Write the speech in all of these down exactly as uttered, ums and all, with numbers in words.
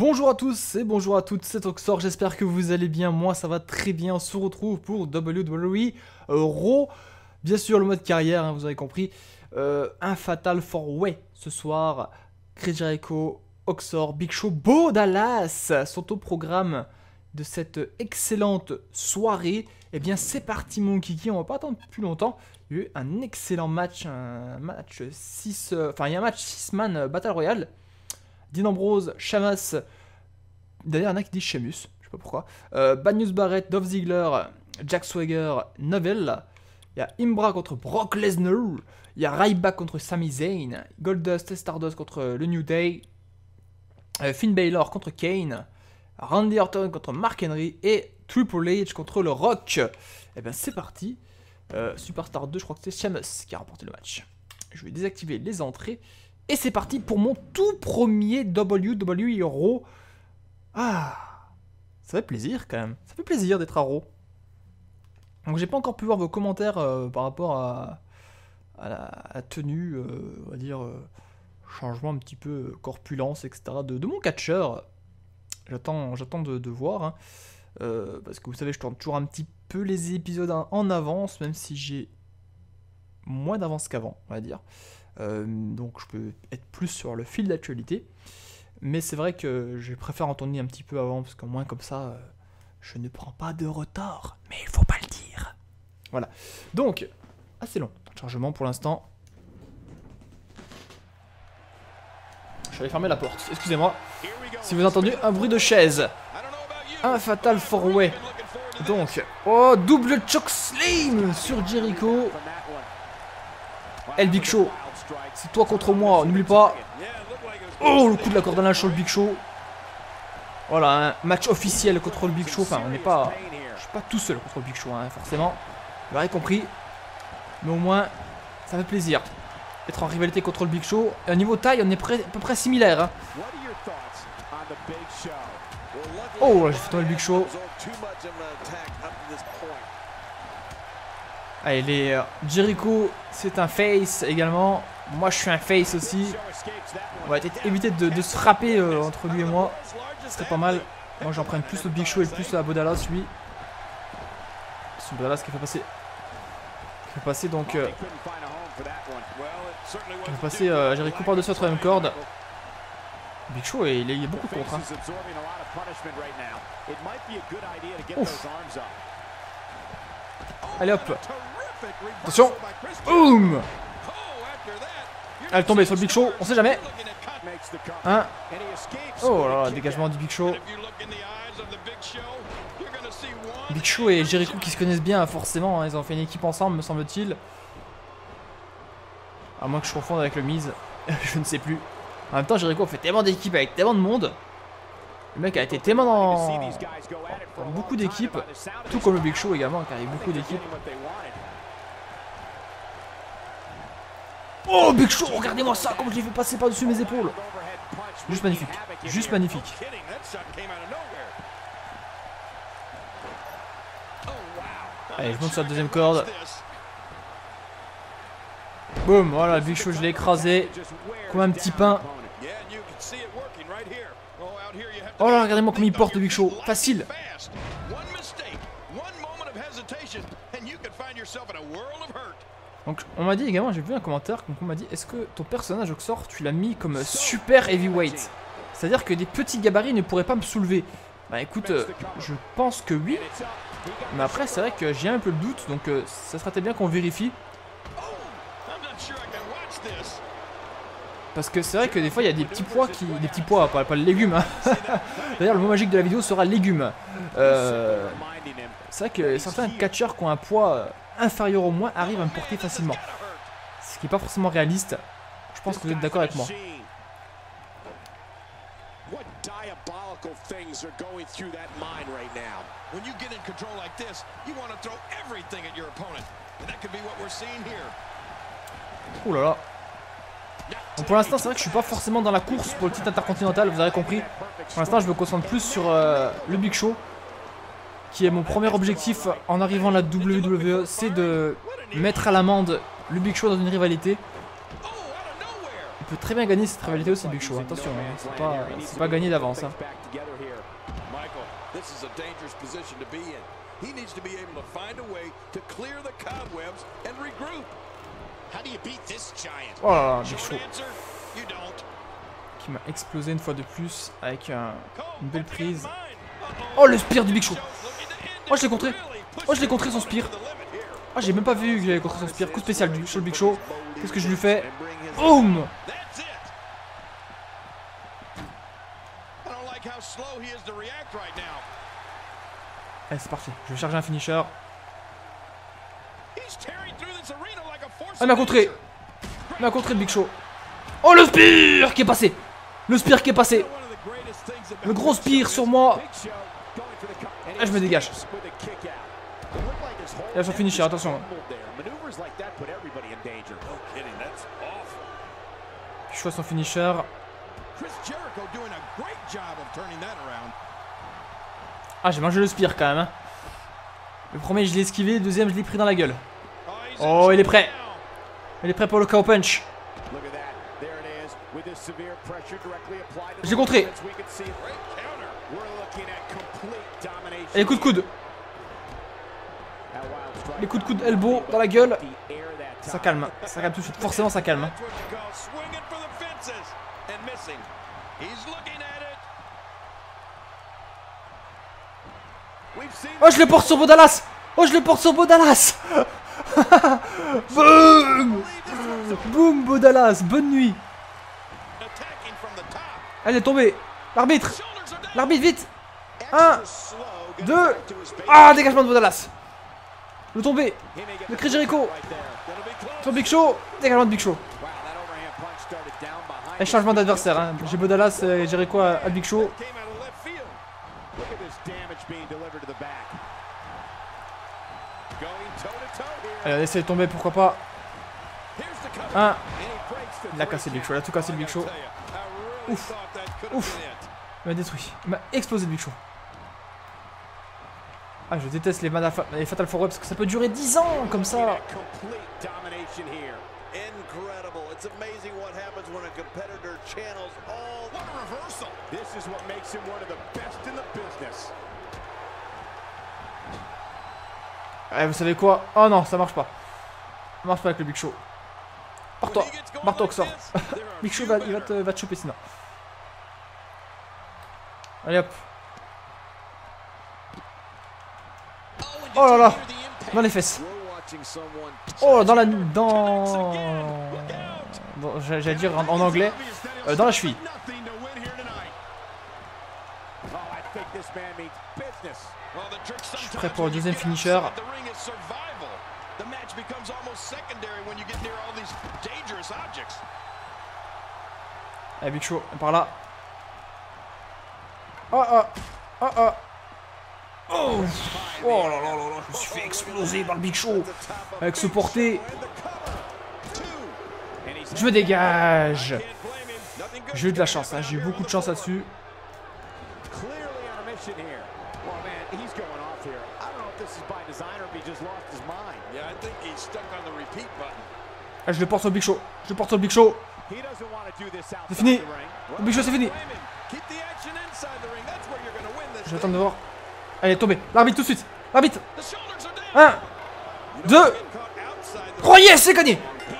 Bonjour à tous et bonjour à toutes, c'est Oxor, j'espère que vous allez bien, moi ça va très bien, on se retrouve pour W W E euh, Raw, bien sûr le mode carrière, hein, vous avez compris, euh, un Fatal four way ce soir, Chris Jericho, Oxor, Big Show, Bo Dallas sont au programme de cette excellente soirée. Et eh bien c'est parti mon kiki, on va pas attendre plus longtemps, il y a eu un excellent match, un match six, euh, enfin il y a un match six man Battle Royale. Dean Ambrose, Sheamus, d'ailleurs il y en a qui disent Sheamus, je sais pas pourquoi, euh, Bad News Barrett, Dolph Ziggler, Jack Swagger, Neville, il y a Imbra contre Brock Lesnar, il y a Ryback contre Sami Zayn, Goldust et Stardust contre le New Day, euh, Finn Balor contre Kane, Randy Orton contre Mark Henry et Triple H contre le Rock. Et bien c'est parti, euh, Superstar deux, je crois que c'est Sheamus qui a remporté le match. Je vais désactiver les entrées. Et c'est parti pour mon tout premier W W E Raw. Ah, ça fait plaisir quand même. Ça fait plaisir d'être à Raw. Donc j'ai pas encore pu voir vos commentaires euh, par rapport à, à, la, à la tenue, euh, on va dire, euh, changement un petit peu corpulence, et cetera de, de mon catcheur. J'attends j'attends de, de voir. Hein. Euh, parce que vous savez, je tourne toujours un petit peu les épisodes en avance, même si j'ai moins d'avance qu'avant, on va dire. Euh, donc je peux être plus sur le fil d'actualité, mais c'est vrai que je préfère en tourner un petit peu avant parce qu'au moins comme ça euh, je ne prends pas de retard, mais il faut pas le dire. Voilà, donc assez long temps de chargement pour l'instant. Je vais fermer la porte, excusez-moi si vous avez entendu un bruit de chaise. Un Fatal four way. Donc oh, double chokeslam sur Jericho. El Big Show, c'est toi contre moi, n'oublie pas. Oh, le coup de la corde à linge sur le Big Show. Voilà, un match officiel contre le Big Show. Enfin, on n'est pas, je suis pas tout seul contre le Big Show, hein, forcément. Vous l'avez compris. Mais au moins, ça fait plaisir d'être en rivalité contre le Big Show. Et au niveau taille, on est près, à peu près similaire. Hein. Oh, j'ai fait tomber le Big Show. Allez, les euh, Jericho, c'est un face également. Moi, je suis un face aussi. On va éviter de, de se frapper euh, entre lui et moi. Ce serait pas mal. Moi, j'en prends plus au Big Show et plus à Bo Dallas, lui. C'est Bo Dallas qui fait passer. Qui fait passer donc. Euh, qui fait passer euh, Jericho par-dessus la troisième corde. Big Show, et il y a beaucoup de contre. Hein. Ouf. Allez hop. Attention. Boum. Elle est tombée sur le Big Show, on sait jamais. Hein. Oh là là, dégagement du Big Show. Big Show et Jericho qui se connaissent bien forcément, hein. Ils ont fait une équipe ensemble me semble-t-il. À moins que je confonde avec le Miz, je ne sais plus. En même temps Jericho fait tellement d'équipes avec tellement de monde. Le mec a été tellement dans, dans beaucoup d'équipes, tout comme le Big Show également, car il y a beaucoup d'équipes. Oh, Big Show, regardez-moi ça, comme je l'ai fait passer par-dessus mes épaules. Juste magnifique, juste magnifique. Allez, je monte sur la deuxième corde. Boum, voilà, le Big Show, je l'ai écrasé comme un petit pain. Oh là, regardez-moi comme il porte le Big Show. Facile. Donc on m'a dit également, j'ai vu un commentaire, on m'a dit, est-ce que ton personnage Oxor, tu l'as mis comme super heavyweight? C'est-à-dire que des petits gabarits ne pourraient pas me soulever. Bah écoute, euh, je pense que oui. Mais après c'est vrai que j'ai un peu le doute, donc euh, ça serait bien qu'on vérifie. Parce que c'est vrai que des fois il y a des petits pois qui... Des petits pois, pas, pas le légume. Hein. D'ailleurs le mot magique de la vidéo sera légume. Euh... C'est vrai que certains catcheurs qui ont un poids inférieur au moins arrivent à me porter facilement. Ce qui n'est pas forcément réaliste. Je pense que vous êtes d'accord avec moi. Ouh là là. Donc pour l'instant c'est vrai que je suis pas forcément dans la course pour le titre intercontinental, vous avez compris. Pour l'instant je me concentre plus sur euh, le Big Show, qui est mon premier objectif en arrivant à la W W E, c'est de mettre à l'amende le Big Show dans une rivalité. peut très bien gagner cette rivalité aussi, Big Show. Attention, hein, c'est pas, c'est pas gagné d'avance. Hein. Oh là là, Big Show. Qui m'a explosé une fois de plus avec un, une belle prise. Oh, le spear du Big Show. Oh, je l'ai contré. Oh, je l'ai contré son spear. Ah, j'ai même pas vu que j'avais contré son spear. Coup spécial du, sur le Big Show. Qu'est-ce que je lui fais? Boum. Allez, c'est parti. Je vais charger un finisher. Ah, il m'a contré. Il m'a contré le Big Show. Oh, le spear qui est passé. Le spear qui est passé. Le gros spear sur moi. Ah, je me dégage. Il a son finisher, attention. Je choisis son finisher. Ah, j'ai mangé le spear quand même. Hein. Le premier, je l'ai esquivé. Le deuxième, je l'ai pris dans la gueule. Oh, il est prêt. Il est prêt pour le cow punch. Je l'ai contré. Et les coups de coude. Les coups de coude elbow dans la gueule. Ça calme. Ça calme tout de suite. Forcément, ça calme. Oh, je le porte sur Bodalas. Oh, je le porte sur Bodalas. Boum. Boum, Bodalas. Bonne nuit. Elle est tombée. L'arbitre. L'arbitre, vite. Un. Deux. Ah, dégagement de Bodalas. Le tombé. Le Chris Jericho. Sur Big Show. Dégagement de Big Show. Et changement d'adversaire. Hein. J'ai Bodalas et Jericho à, à Big Show. Allez, on essaie de tomber, pourquoi pas. Un. Il a cassé le Big Show. Il a tout cassé le Big Show. Ouf. Ouf. Il m'a détruit. Il m'a explosé le Big Show. Ah, je déteste les, les Fatal four Way parce que ça peut durer dix ans comme ça. Eh, vous savez quoi? Oh non, ça marche pas. Ça marche pas avec le Big Show. Pars-toi. Pars-toi, sort. Big Show va, il va te, va te choper sinon. Allez hop. Oh là là. Dans les fesses. Oh, dans la... Dans... Bon, j'allais dire en, en anglais. Euh, dans la cheville. Je suis prêt pour le deuxième finisher. Allez, Big Show, par là. Oh, oh, oh, oh. Oh, oh là là là là, je me suis fait exploser par le Big Show. Avec ce porté. Je me dégage. J'ai eu de la chance, hein. J'ai eu beaucoup de chance là-dessus. Ah, je le porte sur le Big Show. Je le porte sur le Big Show. C'est fini. Le Big Show, c'est fini. Je vais attendre de voir. Allez, tombez. L'arbitre tout de suite. L'arbitre. Un. Deux. Trois. Yes, c'est gagné.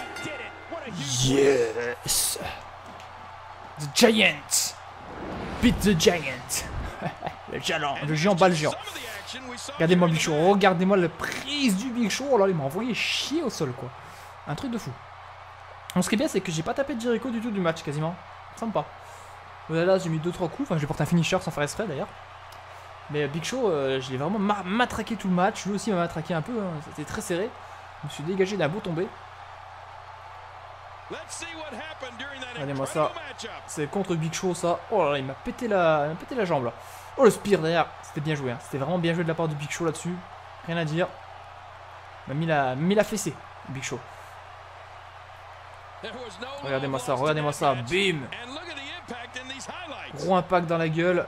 Yes. The Giant. Beat the Giant. Le géant. Le géant bat le géant. Regardez-moi le Big Show. Regardez-moi la prise du Big Show. Oh là, il m'a envoyé chier au sol, quoi. Un truc de fou. Donc, ce qui est bien, c'est que j'ai pas tapé de Jericho du tout du match, quasiment. Sympa. Là, j'ai mis deux trois coups. Enfin, je vais porter un finisher sans faire exprès, d'ailleurs. Mais Big Show, euh, je l'ai vraiment ma matraqué tout le match. Lui aussi m'a matraqué un peu. Hein. C'était très serré. Je me suis dégagé d'un beau tombé. Regardez-moi ça. C'est contre Big Show, ça. Oh là là, il m'a pété la, il m'a pété la jambe, là. Oh, le spear derrière. C'était bien joué. Hein. C'était vraiment bien joué de la part de Big Show là-dessus. Rien à dire. Il m'a mis la, mis la fessée, Big Show. Regardez-moi ça, regardez-moi ça. Bim. Gros impact dans la gueule.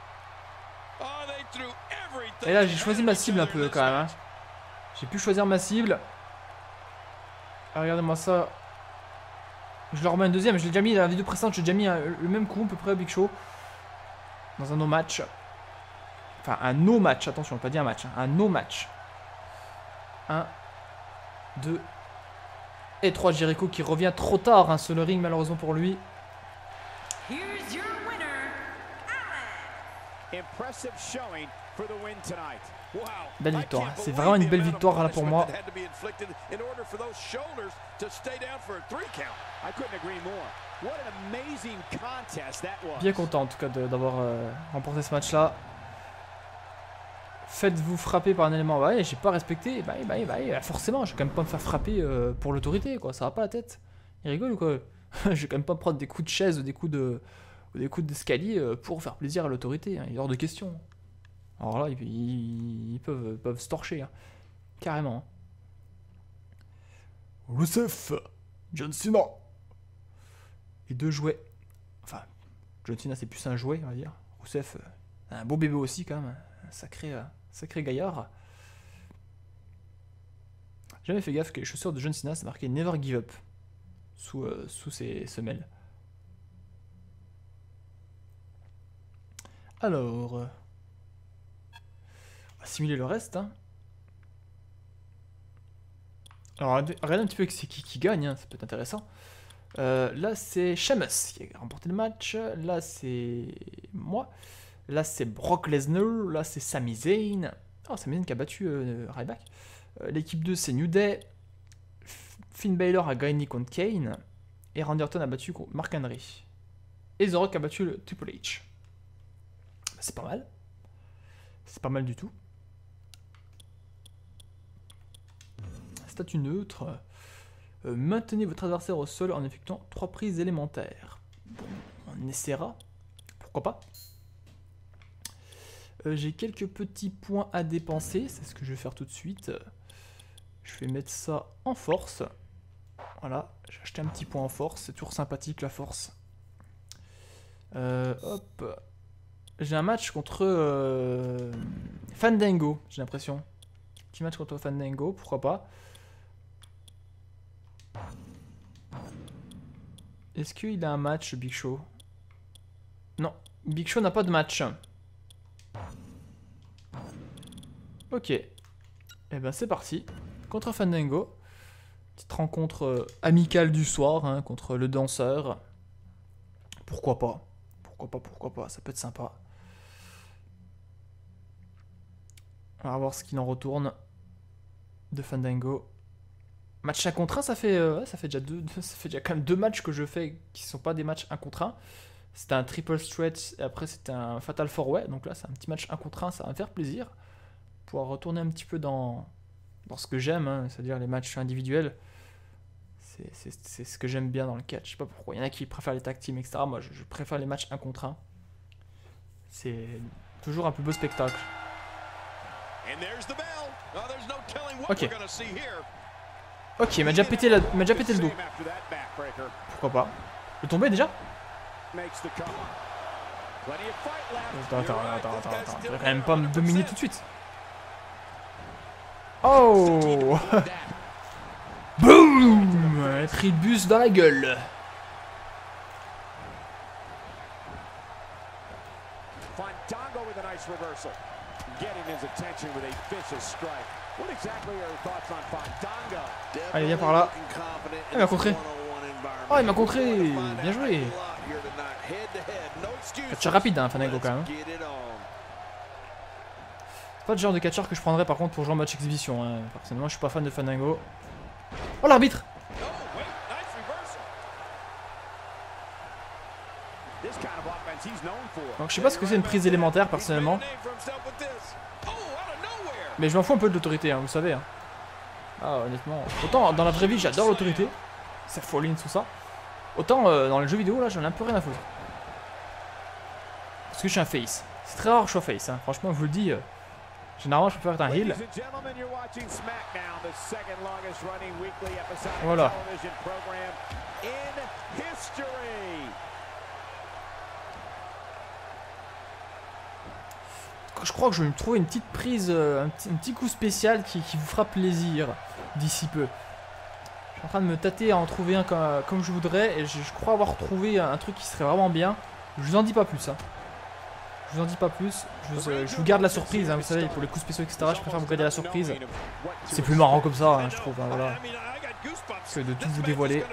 Et là, j'ai choisi ma cible un peu quand même. Hein. J'ai pu choisir ma cible. Ah, regardez-moi ça. Je le remets un deuxième, je l'ai déjà mis dans la vidéo précédente, j'ai déjà mis un, le même coup à peu près à Big Show. Dans un no match. Enfin, un no match, attention, pas dit un match, hein, un no match. un, deux et trois. Jericho qui revient trop tard hein, sur le ring, malheureusement pour lui. Belle victoire, c'est vraiment une belle victoire là pour moi. Bien content en tout cas d'avoir euh, remporté ce match là. Faites-vous frapper par un élément, ouais j'ai pas respecté, bah, bah, bah forcément je vais quand même pas me faire frapper euh, pour l'autorité quoi, ça va pas la tête. Il rigole ou quoi? Je vais quand même pas prendre des coups de chaise ou des coups de ou des coups d'escalier euh, pour faire plaisir à l'autorité, hein. Il est hors de question. Alors là ils, ils, ils peuvent, peuvent se torcher, hein. Carrément. Rusev, John Cena. Les deux jouets. Enfin, John Cena c'est plus un jouet on va dire. Rusev, euh, un beau bébé aussi quand même, un sacré, euh, sacré gaillard. J'ai jamais fait gaffe que les chaussures de John Cena c'est marqué Never Give Up sous, euh, sous ses semelles. Alors, euh, on va simuler le reste. Hein. Alors, regardez un petit peu c'est qui qui gagne, hein, ça peut être intéressant. Euh, là, c'est Sheamus qui a remporté le match. Là, c'est moi. Là, c'est Brock Lesnar. Là, c'est Sami Zayn. Oh, Sami Zayn qui a battu euh, Ryback. Euh, L'équipe deux, c'est New Day. Finn Balor a gagné contre Kane. Et Randy Orton a battu Mark Henry. Et The Rock a battu le Triple H. C'est pas mal. C'est pas mal du tout. Statut neutre. Euh, maintenez votre adversaire au sol en effectuant trois prises élémentaires. Bon, on essaiera. Pourquoi pas. Euh, J'ai quelques petits points à dépenser. C'est ce que je vais faire tout de suite. Je vais mettre ça en force. Voilà. J'ai acheté un petit point en force. C'est toujours sympathique la force. Euh, hop. J'ai un match contre euh, Fandango, j'ai l'impression. Petit match contre Fandango, pourquoi pas. Est-ce qu'il a un match, Big Show? Non, Big Show n'a pas de match. Ok. Et eh ben c'est parti. Contre Fandango. Petite rencontre euh, amicale du soir, hein, contre le danseur. Pourquoi pas? Pourquoi pas, pourquoi pas, ça peut être sympa. On va voir ce qu'il en retourne de Fandango. Match un contre un, ça fait, euh, ça fait déjà deux, ça fait déjà quand même deux matchs que je fais qui ne sont pas des matchs un contre un. C'était un triple stretch et après c'était un fatal four way. Donc là c'est un petit match un contre un, ça va me faire plaisir. Pouvoir retourner un petit peu dans, dans ce que j'aime, hein, c'est-à-dire les matchs individuels. C'est ce que j'aime bien dans le catch. Je sais pas pourquoi. Il y en a qui préfèrent les tag teams, et cetera. Moi je, je préfère les matchs un contre un. C'est toujours un plus beau spectacle. Ok. Ok, il m'a déjà pété la... il m'a déjà pété le dos. Pourquoi pas? Le tomber déjà? Attends, attends, attends, attends, attends. Tu vas quand même pas me dominer tout de suite. Oh. Boum. Un tribus dans la gueule. Allez, viens par là. Il m'a contré. Oh, il m'a contré. Bien joué. Catcheur rapide, hein, Fandango quand même. Pas le genre de catcheur que je prendrais par contre pour jouer en match exhibition. Hein. Personnellement, je suis pas fan de Fandango. Oh, l'arbitre. Donc, je sais pas ce que c'est une prise élémentaire personnellement. Mais je m'en fous un peu de l'autorité, hein, vous savez. Hein. Ah, honnêtement. Autant dans la vraie vie, j'adore l'autorité. C'est Fallin, tout ça. Autant euh, dans les jeux vidéo, là, j'en ai un peu rien à foutre. Parce que je suis un face. C'est très rare que je sois face. Hein. Franchement, je vous le dis. Euh, généralement, je préfère être un heal. Voilà. Je crois que je vais me trouver une petite prise, euh, un, petit, un petit coup spécial qui, qui vous fera plaisir d'ici peu. suis en train de me tâter à en trouver un comme, comme je voudrais. Et je, je crois avoir trouvé un truc qui serait vraiment bien. Je vous en dis pas plus. Hein. Je vous en dis pas plus. Je vous, euh, je vous garde la surprise. Hein, vous savez, pour les coups spéciaux, et cetera. Je préfère vous garder la surprise. C'est plus marrant comme ça, hein, je trouve. Hein, voilà. Que de tout vous dévoiler.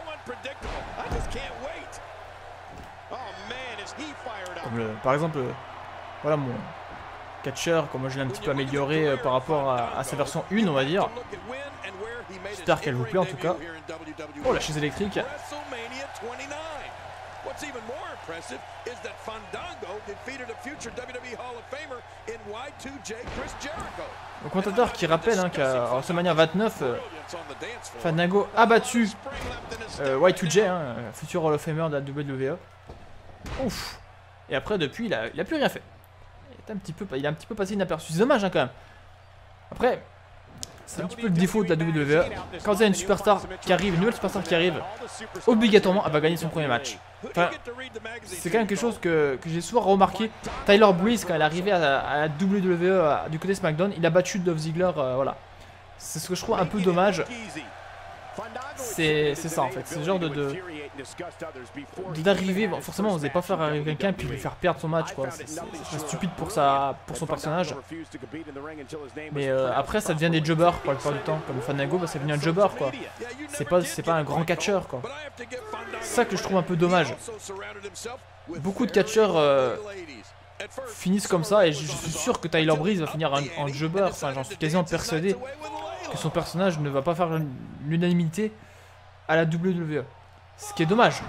Comme le, par exemple, euh, voilà mon catcheur, comme moi je l'ai un petit peu amélioré euh, par rapport à, à sa version un, on va dire. J'espère qu'elle vous plaît en tout cas. Oh, la chaise électrique. Le commentateur qui rappelle hein, qu'à WrestleMania vingt-neuf, euh, Fandango a battu euh, Y deux J, hein, futur Hall of Famer de la W W E. Ouf. Et après, depuis, il a, il a plus rien fait. Il, est un petit peu, il a un petit peu passé inaperçu. C'est dommage hein, quand même. Après, c'est un petit peu le défaut de la W W E. Quand il y a une superstar qui arrive, une nouvelle superstar qui arrive, obligatoirement, elle va gagner son premier match. Enfin, c'est quand même quelque chose que, que j'ai souvent remarqué. Tyler Breeze, quand elle est arrivée à, à la W W E à, du côté SmackDown, il a battu Dolph Ziggler. Euh, voilà. C'est ce que je trouve un peu dommage. C'est ça en fait. C'est le genre de. D'arriver. Bon, forcément, vous n'allez pas faire arriver quelqu'un puis lui faire perdre son match. C'est stupide pour, sa, pour son personnage. Mais euh, après, ça devient des jobbers pour la plupart du temps. Comme Fandango, bah, ça devient un jobber quoi. C'est pas, pas un grand catcheur quoi. C'est ça que je trouve un peu dommage. Beaucoup de catcheurs euh, finissent comme ça et je suis sûr que Tyler Breeze va finir en, en jobber. Enfin, j'en suis quasiment persuadé que son personnage ne va pas faire l'unanimité à la W W E. Ce qui est dommage.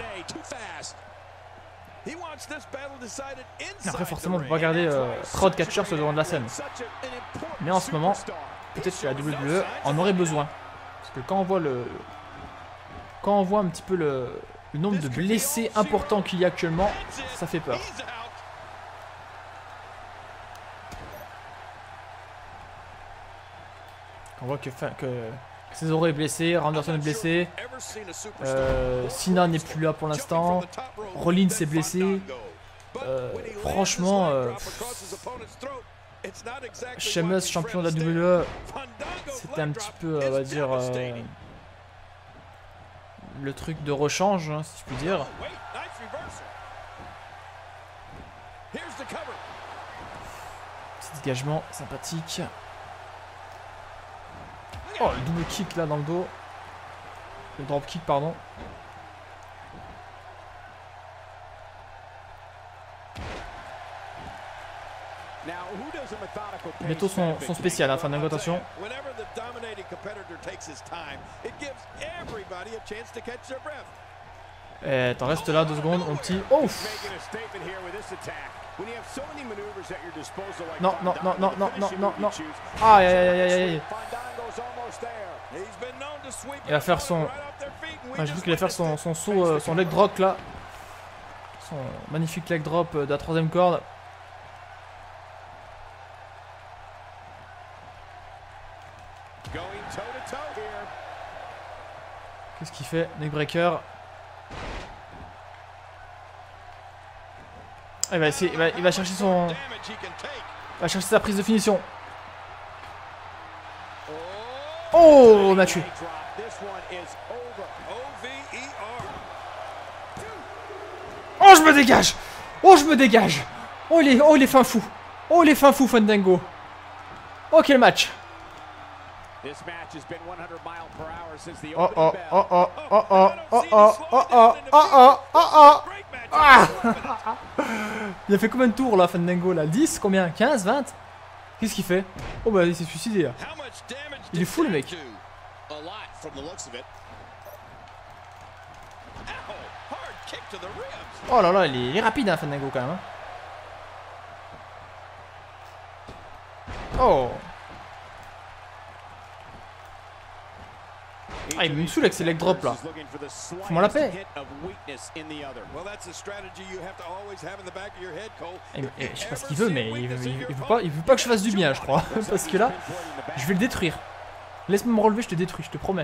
Après, forcément, on ne peut pas garder euh, trop de catcheurs sur le devant de la scène. Mais en ce moment, peut-être que la W W E en aurait besoin. Parce que quand on voit le. Quand on voit un petit peu le, le nombre de blessés importants qu'il y a actuellement, ça fait peur. On voit que, que Cesaro est blessé, Randerson est blessé, euh, Cena n'est plus là pour l'instant, Rollins est blessé. Euh, franchement, euh, Sheamus, champion de la W W E, c'était un petit peu, on va dire, euh, le truc de rechange, hein, si je puis dire. Petit dégagement sympathique. Oh, le double kick là dans le dos. Le drop kick, pardon. Bientôt son, son spécial, hein, Fandango, attention. Eh, t'en restes là deux secondes, mon petit. Oh! Non, non, non, non, non, non, non, non. Aïe, aïe, aïe, aïe, aïe. Il va faire son... Ah, j'ai vu qu'il va faire son, son saut, euh, son leg drop là. Son magnifique leg drop euh, de la troisième corde. Qu'est-ce qu'il fait? Neckbreaker. Il va essayer, il va, il va chercher son... Il va chercher sa prise de finition. Oh, on a tué. Oh, je me dégage. Oh, je me dégage. Oh, il est, oh, il est fin fou. Oh, il est fin fou, Fandango. Oh, quel match. Oh, oh, oh, oh, oh, oh, oh, oh, oh, oh, oh, oh, oh, oh. Ah. Il a fait combien de tours là, Fandango là? dix? Combien? quinze? vingt? Qu'est-ce qu'il fait? Oh bah il s'est suicidé là. Il est fou le mec. Oh là là, il est, il est rapide hein, Fandango quand même. Hein. Oh. Ah, il me saoule avec ses leg drops là. Fous-moi la paix. Et, et, je sais pas ce qu'il veut, mais il veut, il, il veut pas, il veut pas que je fasse du bien, je crois. Parce que là, je vais le détruire. Laisse-moi me relever, je te détruis, je te promets.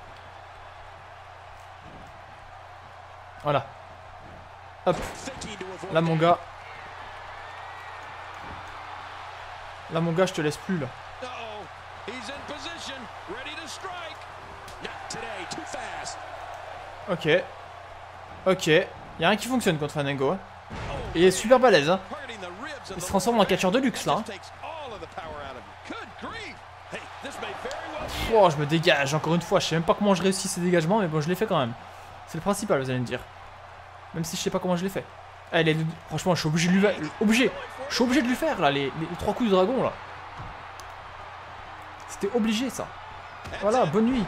Voilà. Hop. Là, mon gars. Là, mon gars, je te laisse plus là. Ok. Ok. Il y a rien qui fonctionne contre Fandango. Hein. Il est super balèze. Hein. Il se transforme en catcheur de luxe là. Hein. Oh, je me dégage encore une fois. Je sais même pas comment je réussis ces dégagements, mais bon, je l'ai fait quand même. C'est le principal, vous allez me dire. Même si je sais pas comment je l'ai fait. Allez, franchement, je suis obligé de lui faire. Obligé. Je suis obligé de lui faire là, les, les, les trois coups du dragon là. C'était obligé ça. Voilà, bonne nuit.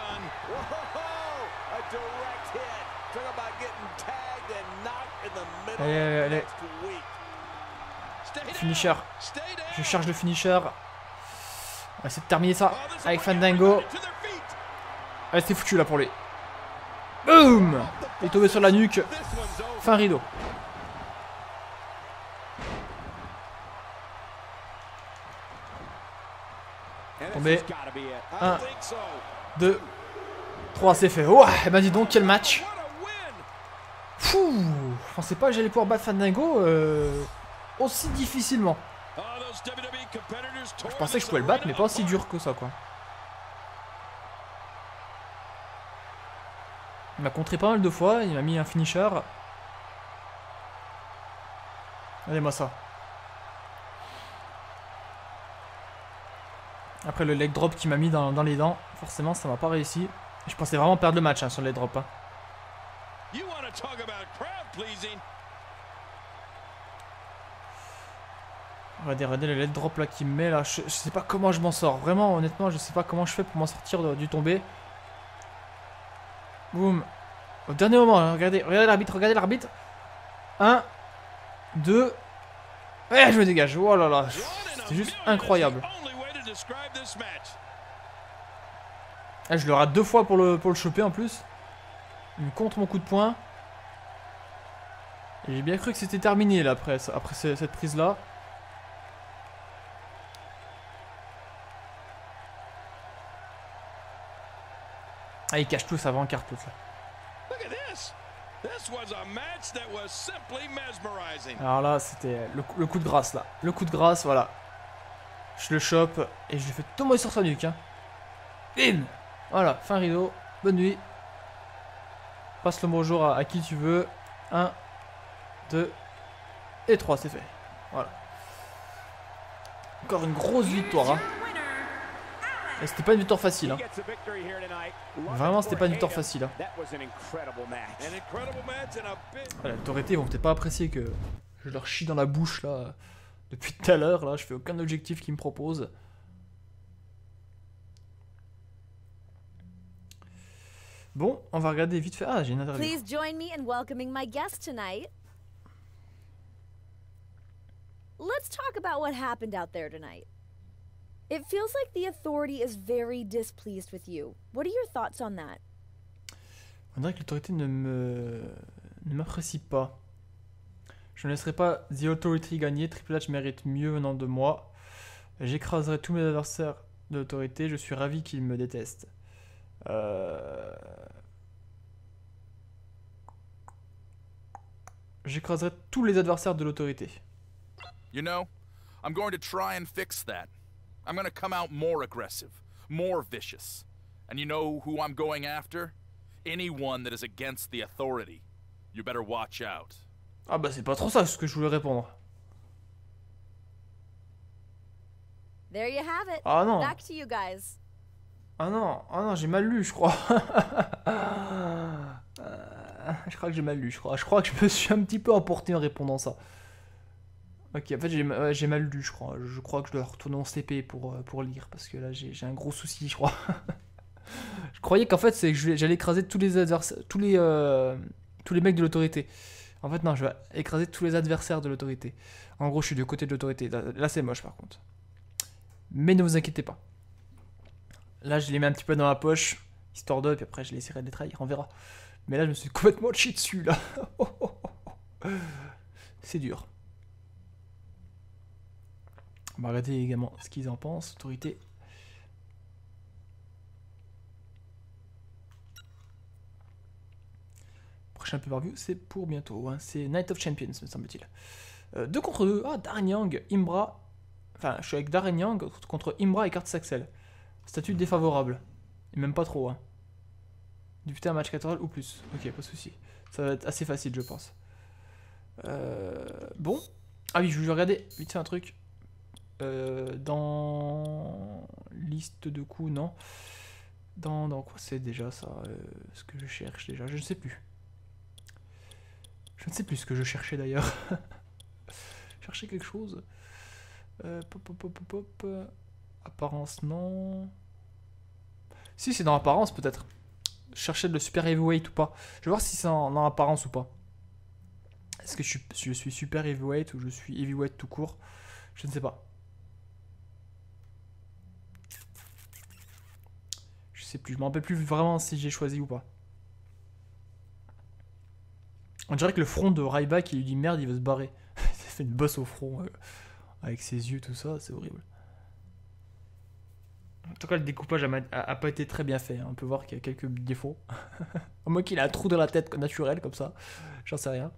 Allez, allez, allez. Finisher. Je charge le finisher. On va essayer de terminer ça avec Fandango. Allez, c'est foutu là pour lui. Boum! Il est tombé sur la nuque. Fin rideau. Tombé. un, deux, trois, c'est fait. Ouais, et ben dis donc, quel match. Fouh! Je pensais pas que j'allais pouvoir battre Fandango euh, aussi difficilement. Je pensais que je pouvais le battre, mais pas aussi dur que ça, quoi. Il m'a contré pas mal de fois, il m'a mis un finisher. Regardez-moi ça. Après le leg drop qui m'a mis dans, dans les dents, forcément ça m'a pas réussi. Je pensais vraiment perdre le match hein, sur le leg drop. Hein. Regardez, regardez le leg drop là qui me met là. Je, je sais pas comment je m'en sors. Vraiment, honnêtement, je sais pas comment je fais pour m'en sortir de, du tombé. Boum. Au dernier moment, hein, regardez, regardez l'arbitre, regardez l'arbitre. un, deux. Ouais, je me dégage. Oh là là. C'est juste incroyable. Ah, je le rate deux fois pour le, pour le choper en plus. Il me contre mon coup de poing. Et j'ai bien cru que c'était terminé là après, après cette prise là. Ah, il cache tout, ça va en carte tout ça. Alors là, c'était le, le coup de grâce là. Le coup de grâce, voilà. Je le chope et je lui fais tomber sur sa nuque. Hein. Bim! Voilà, fin rideau. Bonne nuit. Passe le bonjour à, à qui tu veux. un, deux et trois, c'est fait. Voilà. Encore une grosse victoire. Hein. Et c'était pas une victoire facile. Hein. Vraiment, c'était pas une victoire facile. Hein. Voilà, l'autorité, ils vont peut-être pas apprécier que je leur chie dans la bouche là. Depuis tout à l'heure, là, je fais aucun objectif qu'ils me proposent. Bon, on va regarder vite fait. Ah, j'ai une interview. Please join me in welcoming my guest tonight. Let's talk about what happened out there tonight. It feels like the authority is very displeased with you. What are your thoughts on that? On dirait que l'autorité ne me ne m'apprécie pas. Je ne laisserai pas The Authority gagner. Triple H mérite mieux venant de moi. J'écraserai tous mes adversaires de l'autorité. Je suis ravi qu'ils me détestent. Euh... J'écraserai tous les adversaires de l'autorité. You know, I'm going to try and fix that. I'm going to come out more aggressive, more vicious. And you know who I'm going after? Anyone that is against the authority. You better watch out. Ah bah c'est pas trop ça ce que je voulais répondre. There you have it. Ah non. Back to you guys. Ah non, ah non, j'ai mal lu, je crois. Je crois que j'ai mal lu, je crois. Je crois que je me suis un petit peu emporté en répondant ça. Ok, en fait j'ai ouais, mal lu, je crois. Je crois que je dois retourner en C P pour, pour lire, parce que là j'ai un gros souci, je crois. Je croyais qu'en fait c'est que j'allais écraser tous les adversaires, tous les, euh, tous les mecs de l'autorité. En fait non, je vais écraser tous les adversaires de l'autorité. En gros, je suis du côté de l'autorité. Là, là c'est moche par contre. Mais ne vous inquiétez pas. Là, je les mets un petit peu dans la poche, histoire de, puis après je les essaierai de les trahir, on verra. Mais là, je me suis complètement chié dessus, là. C'est dur. On va regarder également ce qu'ils en pensent, autorité. Prochain pay-per-view, c'est pour bientôt. Hein. C'est Night of Champions, me semble-t-il. Euh, deux contre deux. Ah, Darren Young, Imbra. Enfin, je suis avec Darren Young contre Imbra et Curtis Axel. Statut défavorable. Et même pas trop, hein. Disputer un match quatorze ou plus. Ok, pas de souci. Ça va être assez facile, je pense. Euh, bon. Ah oui, je vais regarder vite fait un truc. Euh, dans liste de coups, non. Dans, dans quoi c'est déjà ça euh, ce que je cherche déjà, je ne sais plus. Je ne sais plus ce que je cherchais d'ailleurs. Chercher quelque chose. Euh, pop, pop, pop, pop, pop. Apparence, non. Si, c'est dans apparence peut-être. Chercher le super heavyweight ou pas. Je vais voir si c'est en, en apparence ou pas. Est-ce que je suis, je suis super heavyweight ou je suis heavyweight tout court? Je ne sais pas. Je sais plus. Je me rappelle plus vraiment si j'ai choisi ou pas. On dirait que le front de Ryback, il lui dit merde, il veut se barrer. Il fait une bosse au front euh, avec ses yeux, tout ça, c'est horrible. En tout cas, le découpage a, a, a pas été très bien fait. Hein. On peut voir qu'il y a quelques défauts. Au moins qu'il a un trou dans la tête naturel comme ça. J'en sais rien.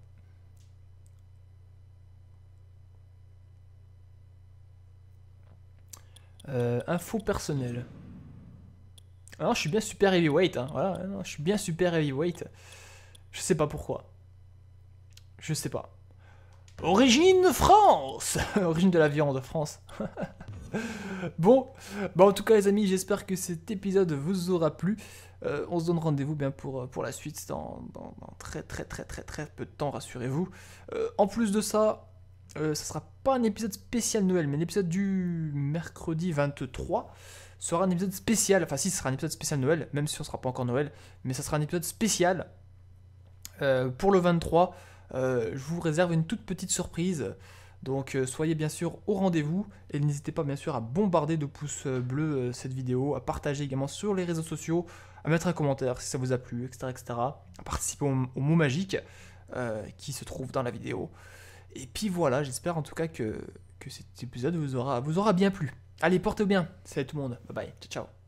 Euh, info personnelle. Ah non, je suis bien super heavyweight. Hein. Voilà, non, je suis bien super heavyweight. Je sais pas pourquoi. Je sais pas. Origine France. Origine de la viande, France. Bon, bah en tout cas les amis, j'espère que cet épisode vous aura plu. Euh, on se donne rendez-vous bien pour, pour la suite dans, dans, dans très très très très très peu de temps, rassurez-vous. Euh, en plus de ça, euh, ça sera pas un épisode spécial Noël, mais l'épisode du mercredi vingt-trois sera un épisode spécial. Enfin si, ce sera un épisode spécial Noël, même si on sera pas encore Noël, mais ça sera un épisode spécial euh, pour le vingt-trois. Euh, je vous réserve une toute petite surprise. Donc euh, soyez bien sûr au rendez-vous et n'hésitez pas bien sûr à bombarder de pouces bleus euh, cette vidéo, à partager également sur les réseaux sociaux, à mettre un commentaire si ça vous a plu, et cetera et cetera. À participer au, au mot magique euh, qui se trouve dans la vidéo. Et puis voilà, j'espère en tout cas que, que cet épisode vous aura, vous aura bien plu. Allez, portez bien, salut tout le monde, bye bye, ciao ciao.